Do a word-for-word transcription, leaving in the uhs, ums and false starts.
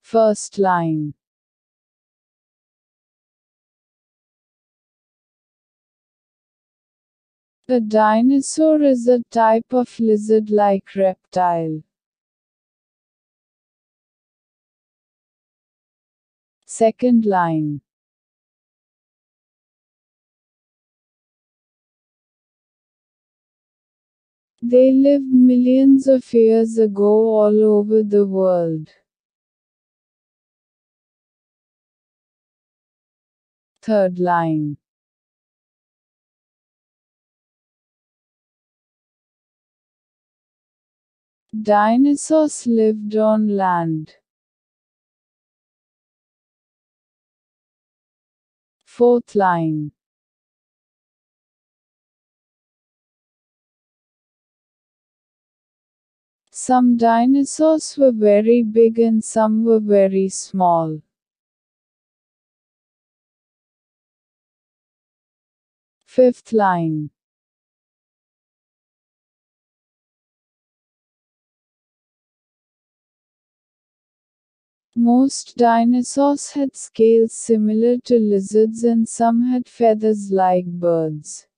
First line. A dinosaur is a type of lizard-like reptile. Second line. They lived millions of years ago all over the world. Third line. Dinosaurs lived on land. Fourth line. Some dinosaurs were very big and some were very small. Fifth line. Most dinosaurs had scales similar to lizards and some had feathers like birds.